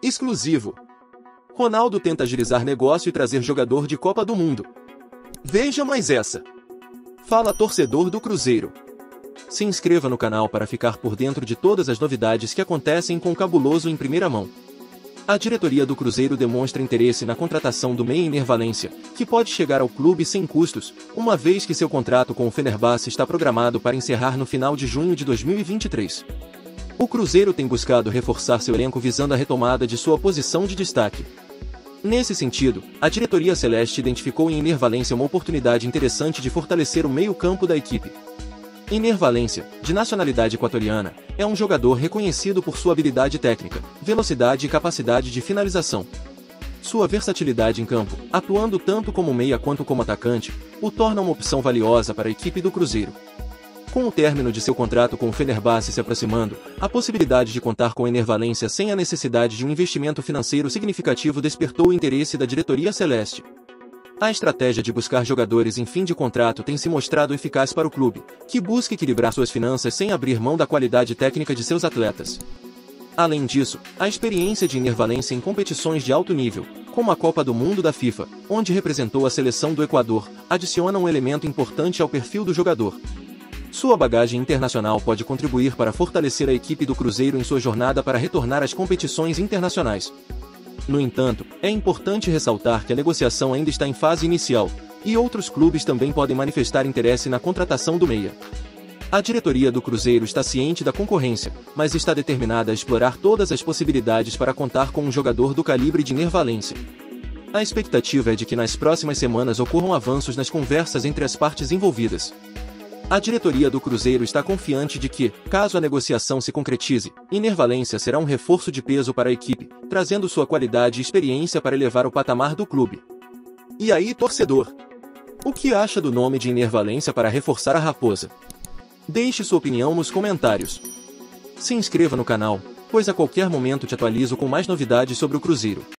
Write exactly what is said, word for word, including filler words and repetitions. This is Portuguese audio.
Exclusivo. Ronaldo tenta agilizar negócio e trazer jogador de Copa do Mundo. Veja mais essa. Fala torcedor do Cruzeiro. Se inscreva no canal para ficar por dentro de todas as novidades que acontecem com o Cabuloso em primeira mão. A diretoria do Cruzeiro demonstra interesse na contratação do meia Enner Valencia, que pode chegar ao clube sem custos, uma vez que seu contrato com o Fenerbahçe está programado para encerrar no final de junho de dois mil e vinte e três. O Cruzeiro tem buscado reforçar seu elenco visando a retomada de sua posição de destaque. Nesse sentido, a diretoria celeste identificou em Enner Valencia uma oportunidade interessante de fortalecer o meio-campo da equipe. Enner Valencia, de nacionalidade equatoriana, é um jogador reconhecido por sua habilidade técnica, velocidade e capacidade de finalização. Sua versatilidade em campo, atuando tanto como meia quanto como atacante, o torna uma opção valiosa para a equipe do Cruzeiro. Com o término de seu contrato com o Fenerbahçe se aproximando, a possibilidade de contar com Enner Valencia sem a necessidade de um investimento financeiro significativo despertou o interesse da diretoria celeste. A estratégia de buscar jogadores em fim de contrato tem se mostrado eficaz para o clube, que busca equilibrar suas finanças sem abrir mão da qualidade técnica de seus atletas. Além disso, a experiência de Enner Valencia em competições de alto nível, como a Copa do Mundo da FIFA, onde representou a seleção do Equador, adiciona um elemento importante ao perfil do jogador. Sua bagagem internacional pode contribuir para fortalecer a equipe do Cruzeiro em sua jornada para retornar às competições internacionais. No entanto, é importante ressaltar que a negociação ainda está em fase inicial, e outros clubes também podem manifestar interesse na contratação do meia. A diretoria do Cruzeiro está ciente da concorrência, mas está determinada a explorar todas as possibilidades para contar com um jogador do calibre de Enner Valencia. A expectativa é de que nas próximas semanas ocorram avanços nas conversas entre as partes envolvidas. A diretoria do Cruzeiro está confiante de que, caso a negociação se concretize, Enner Valencia será um reforço de peso para a equipe, trazendo sua qualidade e experiência para elevar o patamar do clube. E aí, torcedor? O que acha do nome de Enner Valencia para reforçar a Raposa? Deixe sua opinião nos comentários. Se inscreva no canal, pois a qualquer momento te atualizo com mais novidades sobre o Cruzeiro.